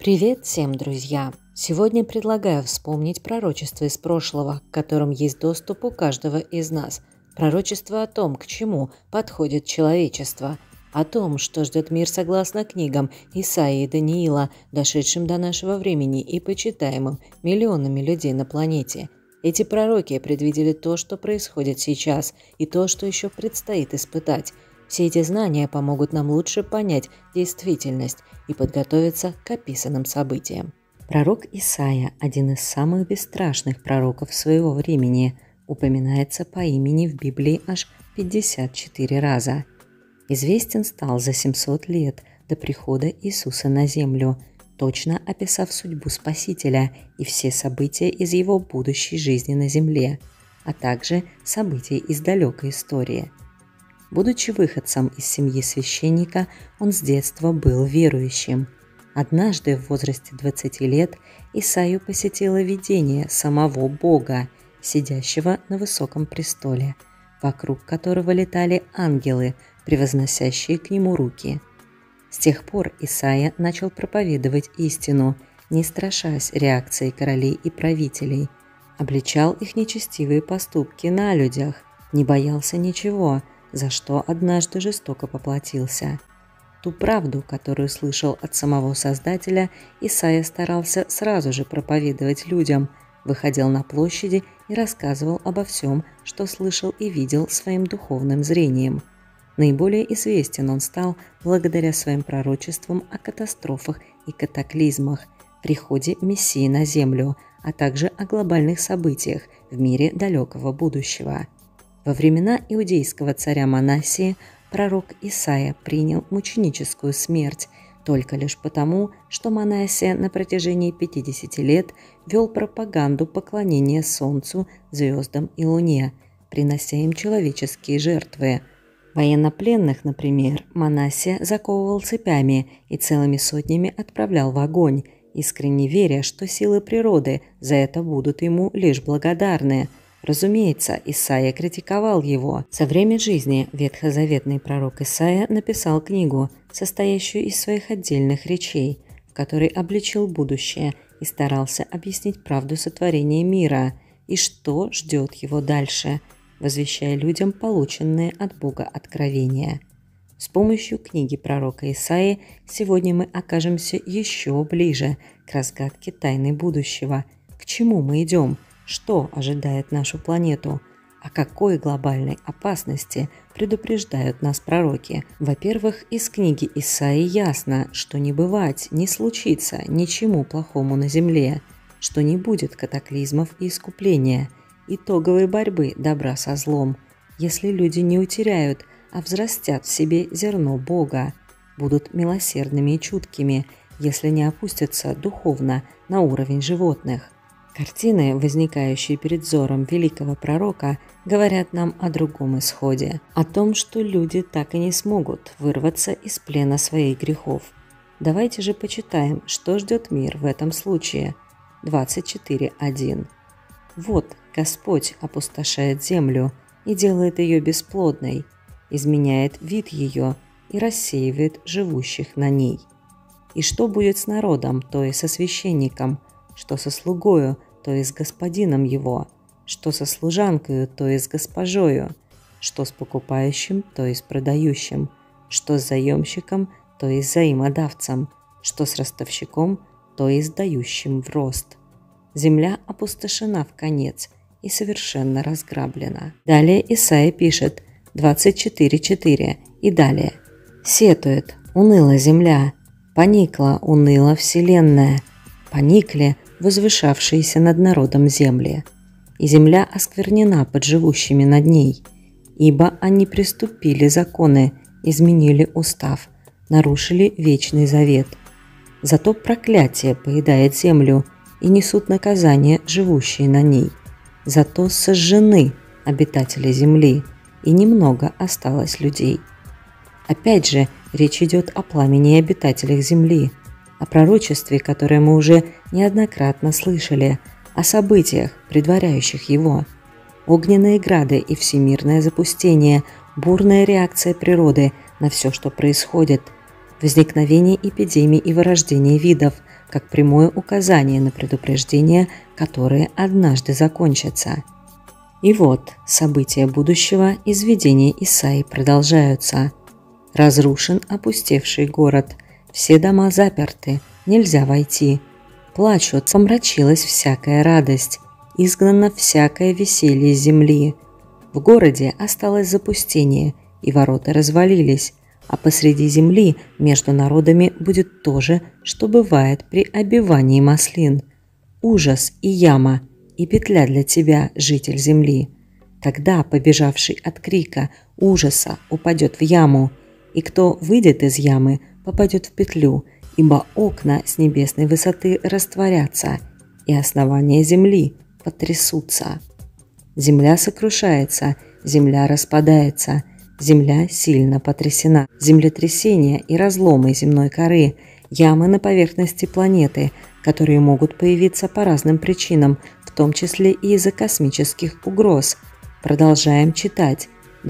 Привет всем, друзья! Сегодня предлагаю вспомнить пророчество из прошлого, к которым есть доступ у каждого из нас. Пророчество о том, к чему подходит человечество, о том, что ждет мир согласно книгам Исаии и Даниила, дошедшим до нашего времени и почитаемым миллионами людей на планете. Эти пророки предвидели то, что происходит сейчас, и то, что еще предстоит испытать. Все эти знания помогут нам лучше понять действительность и подготовиться к описанным событиям. Пророк Исаия, один из самых бесстрашных пророков своего времени, упоминается по имени в Библии аж 54 раза. Известен стал за 700 лет до прихода Иисуса на землю, точно описав судьбу Спасителя и все события из его будущей жизни на земле, а также события из далекой истории. Будучи выходцем из семьи священника, он с детства был верующим. Однажды в возрасте 20 лет Исаию посетило видение самого Бога, сидящего на высоком престоле, вокруг которого летали ангелы, превозносящие к нему руки. С тех пор Исаия начал проповедовать истину, не страшась реакции королей и правителей, обличал их нечестивые поступки на людях, не боялся ничего, за что однажды жестоко поплатился. Ту правду, которую слышал от самого Создателя, Исаия старался сразу же проповедовать людям, выходил на площади и рассказывал обо всем, что слышал и видел своим духовным зрением. Наиболее известен он стал благодаря своим пророчествам о катастрофах и катаклизмах, приходе Мессии на землю, а также о глобальных событиях в мире далекого будущего. Во времена иудейского царя Манассии пророк Исаия принял мученическую смерть только лишь потому, что Манассия на протяжении 50 лет вел пропаганду поклонения солнцу, звездам и луне, принося им человеческие жертвы. Военнопленных, например, Манассия заковывал цепями и целыми сотнями отправлял в огонь, искренне веря, что силы природы за это будут ему лишь благодарны. Разумеется, Исаия критиковал его. За время жизни ветхозаветный пророк Исаия написал книгу, состоящую из своих отдельных речей, в которой обличил будущее и старался объяснить правду сотворения мира и что ждет его дальше, возвещая людям полученные от Бога откровения. С помощью книги пророка Исаии сегодня мы окажемся еще ближе к разгадке тайны будущего. К чему мы идем? Что ожидает нашу планету? О какой глобальной опасности предупреждают нас пророки? Во-первых, из книги Исаии ясно, что не бывать, не случится ничему плохому на земле, что не будет катаклизмов и искупления, итоговой борьбы добра со злом, если люди не утеряют, а взрастят в себе зерно Бога, будут милосердными и чуткими, если не опустятся духовно на уровень животных. Картины, возникающие перед взором великого пророка, говорят нам о другом исходе, о том, что люди так и не смогут вырваться из плена своих грехов. Давайте же почитаем, что ждет мир в этом случае. 24:1. «Вот Господь опустошает землю и делает ее бесплодной, изменяет вид ее и рассеивает живущих на ней. И что будет с народом, то и со священником, что со слугою, то и с господином его, что со служанкою, то и с госпожою, что с покупающим, то и с продающим, что с заемщиком, то и с заимодавцем, что с ростовщиком, то и с дающим в рост. Земля опустошена вконец и совершенно разграблена». Далее Исаия пишет 24:4 и далее. «Сетует, уныла земля, поникла, уныла вселенная, поникли возвышавшиеся над народом земли, и земля осквернена под живущими над ней, ибо они приступили законы, изменили устав, нарушили вечный завет. Зато проклятие поедает землю, и несут наказание живущие на ней. Зато сожжены обитатели земли, и немного осталось людей». Опять же, речь идет о пламени обитателях земли, о пророчестве, которое мы уже неоднократно слышали, о событиях, предваряющих его. Огненные грады и всемирное запустение, бурная реакция природы на все, что происходит, возникновение эпидемий и вырождение видов, как прямое указание на предупреждения, которые однажды закончатся. И вот события будущего из видения Исаии продолжаются. Разрушен опустевший город, все дома заперты, нельзя войти. Плачут, помрачилась всякая радость, изгнано всякое веселье с земли. В городе осталось запустение, и ворота развалились, а посреди земли между народами будет то же, что бывает при обивании маслин. Ужас и яма, и петля для тебя, житель земли. Тогда побежавший от крика ужаса упадет в яму, и кто выйдет из ямы, попадет в петлю, ибо окна с небесной высоты растворятся, и основания земли потрясутся. Земля сокрушается, земля распадается, земля сильно потрясена. Землетрясения и разломы земной коры, ямы на поверхности планеты, которые могут появиться по разным причинам, в том числе и из-за космических угроз. Продолжаем читать.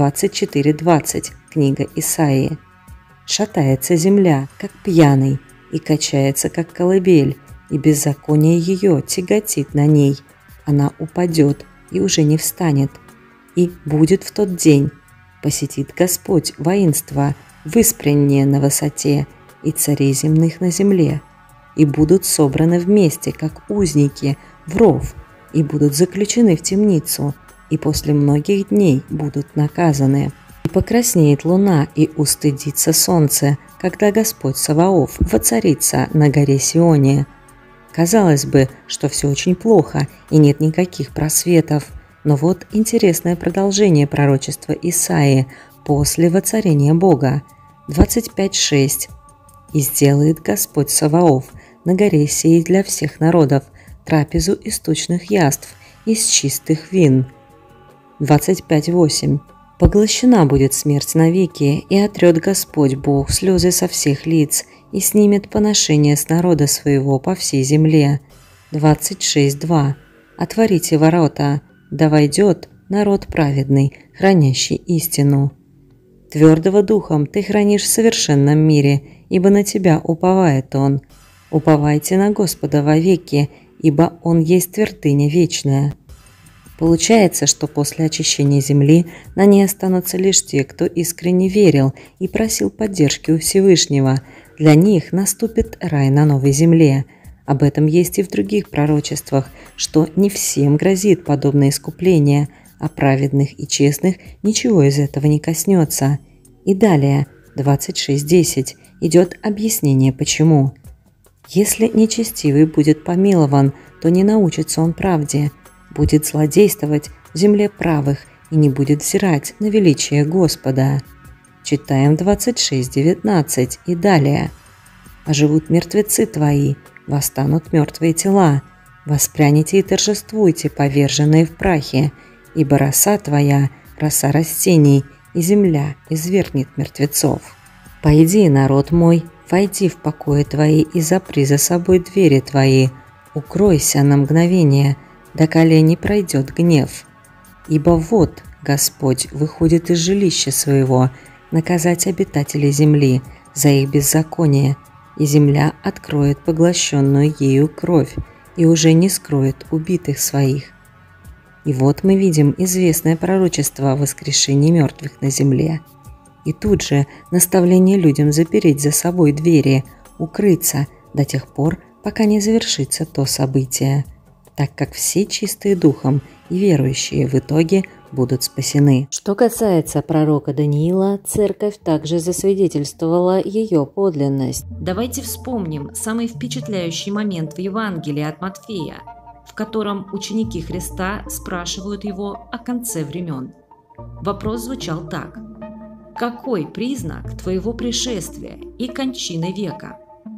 24:20, книга Исаии. Шатается земля, как пьяный, и качается, как колыбель, и беззаконие ее тяготит на ней. Она упадет и уже не встанет. И будет в тот день, посетит Господь воинство, выспреннее на высоте, и царей земных на земле, и будут собраны вместе, как узники, в ров, и будут заключены в темницу, и после многих дней будут наказаны. И покраснеет луна, и устыдится солнце, когда Господь Саваоф воцарится на горе Сионе. Казалось бы, что все очень плохо, и нет никаких просветов, но вот интересное продолжение пророчества Исаии после воцарения Бога. 25:6. «И сделает Господь Саваоф на горе сей для всех народов трапезу из тучных яств, из чистых вин». 25:8. «Поглощена будет смерть навеки, и отрет Господь Бог слезы со всех лиц, и снимет поношение с народа своего по всей земле». 26:2. «Отворите ворота, да войдет народ праведный, хранящий истину». «Твердого духом ты хранишь в совершенном мире, ибо на тебя уповает он. Уповайте на Господа вовеки, ибо он есть твердыня вечная». Получается, что после очищения земли на ней останутся лишь те, кто искренне верил и просил поддержки у Всевышнего. Для них наступит рай на новой земле. Об этом есть и в других пророчествах, что не всем грозит подобное искупление, а праведных и честных ничего из этого не коснется. И далее, 26:10, идет объяснение почему. «Если нечестивый будет помилован, то не научится он правде, будет злодействовать в земле правых и не будет взирать на величие Господа». Читаем 26:19 и далее. «Оживут мертвецы твои, восстанут мертвые тела, воспряните и торжествуйте, поверженные в прахе, ибо роса твоя, роса растений, и земля извергнет мертвецов. Пойди, народ мой, войди в покои твои и запри за собой двери твои, укройся на мгновение, доколе не пройдет гнев. Ибо вот Господь выходит из жилища своего наказать обитателей земли за их беззаконие, и земля откроет поглощенную ею кровь и уже не скроет убитых своих». И вот мы видим известное пророчество о воскрешении мертвых на земле. И тут же наставление людям запереть за собой двери, укрыться до тех пор, пока не завершится то событие, так как все чистые духом и верующие в итоге будут спасены. Что касается пророка Даниила, церковь также засвидетельствовала ее подлинность. Давайте вспомним самый впечатляющий момент в Евангелии от Матфея, в котором ученики Христа спрашивают его о конце времен. Вопрос звучал так: «Какой признак твоего пришествия и кончины века?»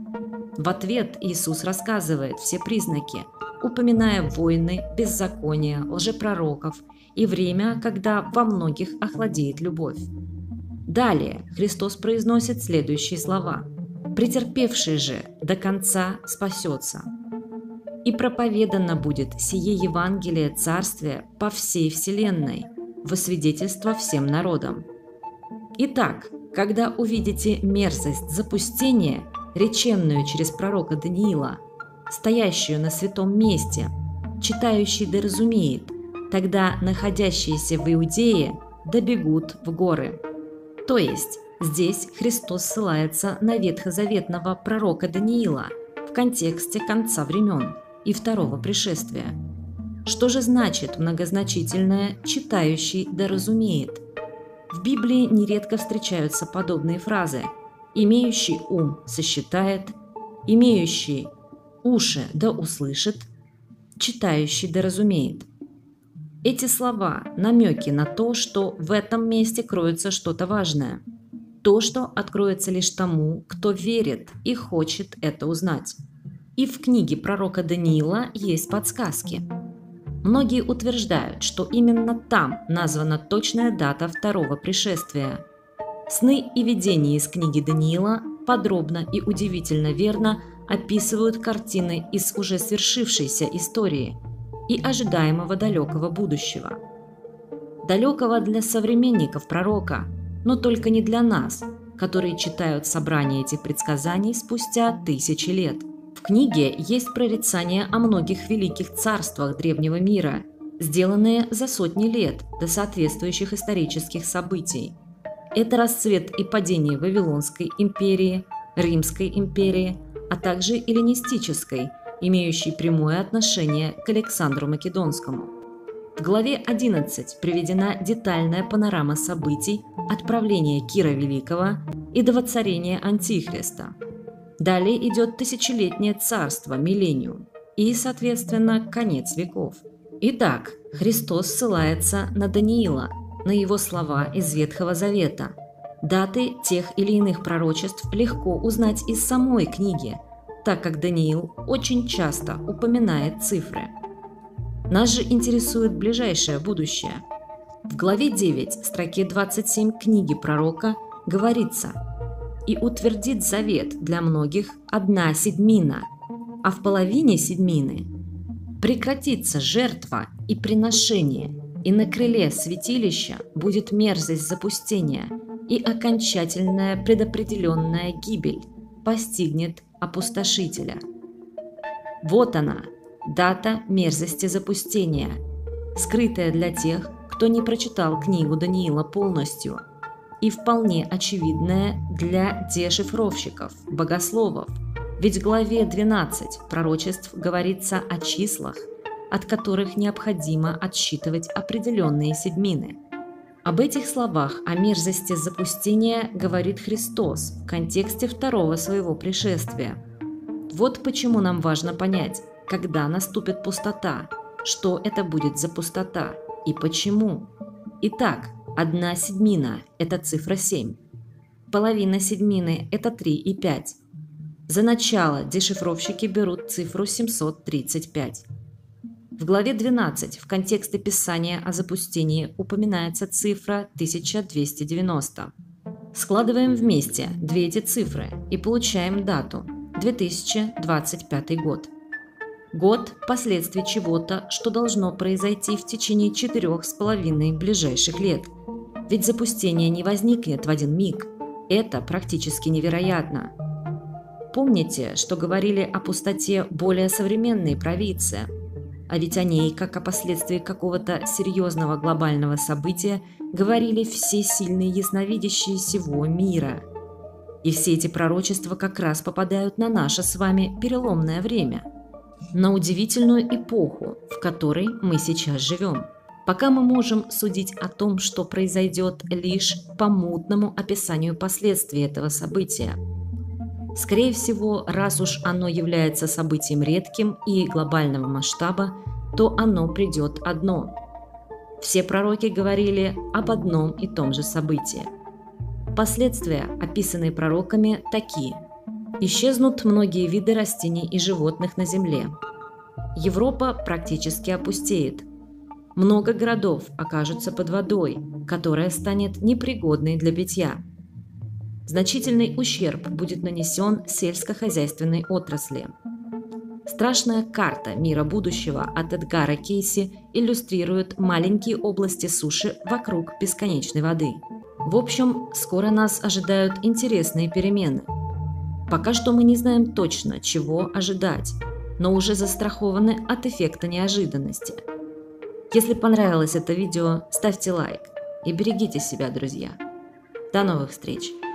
В ответ Иисус рассказывает все признаки, упоминая войны, беззакония, лжепророков и время, когда во многих охладеет любовь. Далее Христос произносит следующие слова: «Претерпевший же до конца спасется. И проповедано будет сие Евангелие Царствия по всей вселенной, во свидетельство всем народам». Итак, когда увидите мерзость запустения, реченную через пророка Даниила, стоящую на святом месте, читающий да разумеет, тогда находящиеся в Иудее добегут в горы». То есть здесь Христос ссылается на ветхозаветного пророка Даниила в контексте конца времен и второго пришествия. Что же значит многозначительное «читающий да разумеет»? В Библии нередко встречаются подобные фразы: «имеющий ум сосчитает», «имеющий уши да услышит», «читающий да разумеет». Эти слова – намеки на то, что в этом месте кроется что-то важное. То, что откроется лишь тому, кто верит и хочет это узнать. И в книге пророка Даниила есть подсказки. Многие утверждают, что именно там названа точная дата второго пришествия. Сны и видения из книги Даниила подробно и удивительно верно описывают картины из уже свершившейся истории и ожидаемого далекого будущего. Далекого для современников пророка, но только не для нас, которые читают собрание этих предсказаний спустя тысячи лет. В книге есть прорицания о многих великих царствах древнего мира, сделанные за сотни лет до соответствующих исторических событий. Это расцвет и падение Вавилонской империи, Римской империи, а также эллинистической, имеющей прямое отношение к Александру Македонскому. В главе 11 приведена детальная панорама событий от правления Кира Великого и до воцарения Антихриста. Далее идет тысячелетнее царство, миллениум, и, соответственно, конец веков. Итак, Христос ссылается на Даниила, на его слова из Ветхого Завета. Даты тех или иных пророчеств легко узнать из самой книги, так как Даниил очень часто упоминает цифры. Нас же интересует ближайшее будущее. В главе 9, строке 27 книги пророка говорится: «И утвердит завет для многих 1/7, а в половине седьмины прекратится жертва и приношение, и на крыле святилища будет мерзость запустения, и окончательная предопределенная гибель постигнет опустошителя». Вот она, дата мерзости запустения, скрытая для тех, кто не прочитал книгу Даниила полностью, и вполне очевидная для дешифровщиков, богословов, ведь в главе 12 пророчеств говорится о числах, от которых необходимо отсчитывать определенные седьмины. Об этих словах о мерзости запустения говорит Христос в контексте второго своего пришествия. Вот почему нам важно понять, когда наступит пустота, что это будет за пустота и почему. Итак, 1/7 – это цифра 7, половина седьмины – это 3 и 5. За начало дешифровщики берут цифру 735. В главе 12 в контексте Писания о запустении упоминается цифра 1290. Складываем вместе две эти цифры и получаем дату – 2025 год. Год – последствий чего-то, что должно произойти в течение 4,5 ближайших лет. Ведь запустение не возникнет в один миг. Это практически невероятно. Помните, что говорили о пустоте более современные провидцы? А ведь о ней, как о последствии какого-то серьезного глобального события, говорили все сильные ясновидящие сего мира. И все эти пророчества как раз попадают на наше с вами переломное время, на удивительную эпоху, в которой мы сейчас живем. Пока мы можем судить о том, что произойдет лишь по мутному описанию последствий этого события. Скорее всего, раз уж оно является событием редким и глобального масштаба, то оно придет одно. Все пророки говорили об одном и том же событии. Последствия, описанные пророками, такие. Исчезнут многие виды растений и животных на земле. Европа практически опустеет. Много городов окажутся под водой, которая станет непригодной для питья. Значительный ущерб будет нанесен сельскохозяйственной отрасли. Страшная карта мира будущего от Эдгара Кейси иллюстрирует маленькие области суши вокруг бесконечной воды. В общем, скоро нас ожидают интересные перемены. Пока что мы не знаем точно, чего ожидать, но уже застрахованы от эффекта неожиданности. Если понравилось это видео, ставьте лайк и берегите себя, друзья. До новых встреч!